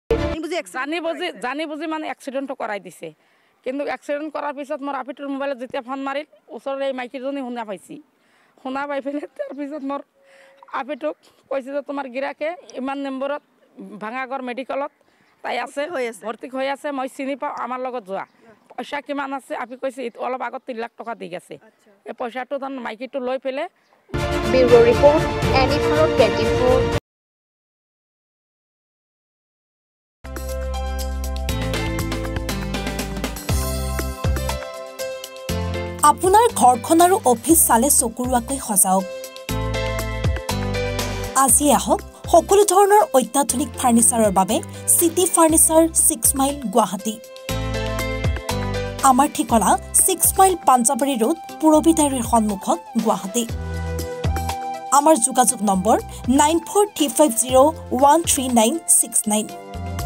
জানি বুজি মানে এক্সিডেণ্টটো কৰাই দিছে কিন্তু এক্সিডেণ্ট কৰাৰ পিছত মোৰ আপিটোৰ মোবাইলত যেতিয়া ফোন মাৰিল ওচৰৰে এই মাইকীজনী শুনা পাইছি শুনা পাই পেলাই তাৰপিছত মোৰ আপিটোক কৈছে যে তোমাৰ গিৰাকে ইমান নম্বৰত ভাঙাগড় মেডিকেলত তাই আছে ভৰ্তি হৈ আছে মই চিনি পাওঁ আমাৰ লগত যোৱা পইচা কিমান আছে আপি কৈছে অলপ আগত 3 লাখ টকা দি গেছে এই পইচাটো ধন মাইকীটো লৈ পেলে ব্যুৰো ৰিপৰ্ট এনিফাৰত 24 আপোনাৰ ঘৰখন আৰু অফিচ চালে চকুৰুৱাকৈ সজাওক আজি আহক সকলো ধৰণৰ অত্যাধুনিক ফাৰ্নিচাৰৰ বাবে সিটি ফাৰ্নিচাৰ 6 মাইল গুৱাহাটী আমাৰ ঠিকনা 6 মাইল পাঞ্জাবাৰী ৰোড পুৰবিতাৰীৰ সন্মুখত গুৱাহাটী আমাৰ যোগাযোগ নম্বৰ 9435013969